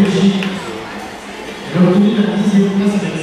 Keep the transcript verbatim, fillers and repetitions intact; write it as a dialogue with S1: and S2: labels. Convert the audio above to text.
S1: régie. Elle a obtenu la dixième place avec